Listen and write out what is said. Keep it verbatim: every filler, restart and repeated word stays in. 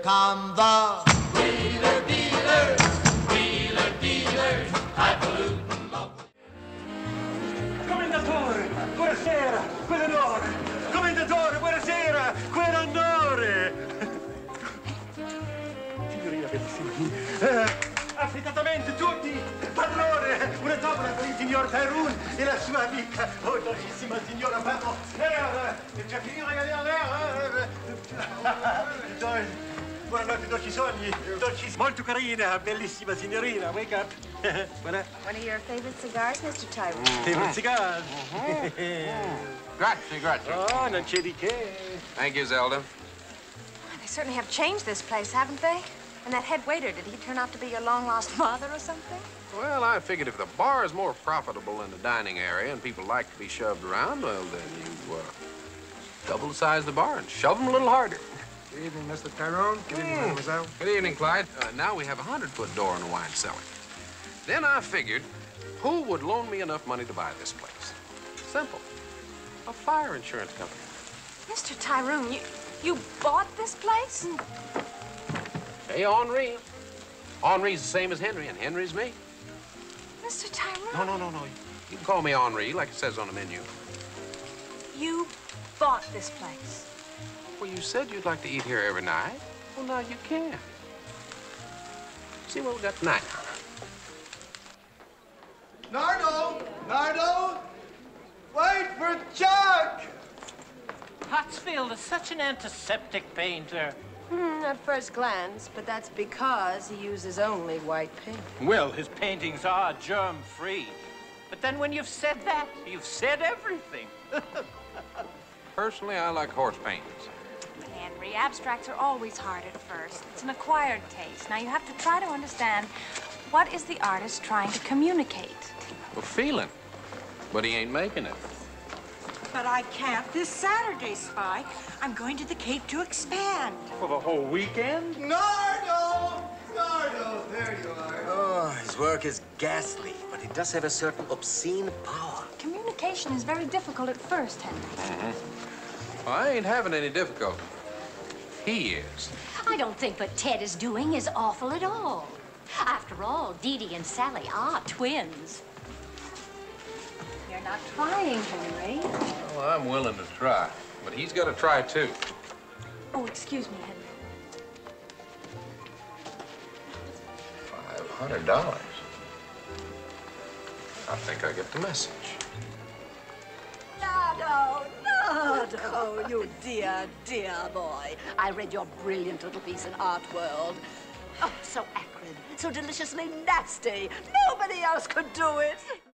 come the wheeler dealers, wheeler dealers, highfalutin locals. Commendatore, buonasera, quell'onore. Commendatore, buonasera, quell'onore. Signorina bellissima, eh, affrettatamente tutti, padrone, una tavola per il signor Tyroon e la sua amica, oh, dolcissima signora Pablo. Eh, già finire di avere, buonanotte, dolci sogni, dolci, molto carina, bellissima signorina, wake up. One of your favorite cigars, Mister Tyroon? Favorite cigars. Grazie, grazie. Oh, non c'è di che. Thank you, Zelda. They certainly have changed this place, haven't they? And that head waiter, did he turn out to be your long-lost father or something? Well, I figured if the bar is more profitable than the dining area and people like to be shoved around, well, then you uh, double the size of the bar and shove them a little harder. Good evening, Mister Tyroon. Good evening, mademoiselle. Good evening, Clyde. Uh, now we have a hundred-foot door in the wine cellar. Then I figured, who would loan me enough money to buy this place? Simple. A fire insurance company. Mister Tyroon, you, you bought this place? Hey, Henri. Henri's the same as Henry, and Henry's me. Mister Tyroon? No, no, no, no. You can call me Henri, like it says on the menu. You bought this place? Well, you said you'd like to eat here every night. Well, now you can. See what we got tonight. Nardo! Nardo! Wait for Chuck! Pottsfield is such an antiseptic painter. Hmm, at first glance, but that's because he uses only white paint. Well, his paintings are germ-free. But then when you've said that, you've said everything. Personally, I like horse paintings. Henry, abstracts are always hard at first. It's an acquired taste. Now you have to try to understand what is the artist trying to communicate. Well, feeling. But he ain't making it. But I can't this Saturday, Spike. I'm going to the Cape to expand. For the whole weekend? Nardo! Nardo, there you are. Oh, his work is ghastly, but it does have a certain obscene power. Communication is very difficult at first, Henry. Mm-hmm. Well, I ain't having any difficulty. He is. I don't think what Ted is doing is awful at all. After all, Dee Dee and Sally are twins. You're not trying, Henry. Well, I'm willing to try, but he's got to try, too. Oh, excuse me, Henry. Five hundred dollars. I think I get the message. Nardo, Nardo, you dear, dear boy. I read your brilliant little piece in Art World. Oh, so acrid, so deliciously nasty. Nobody else could do it.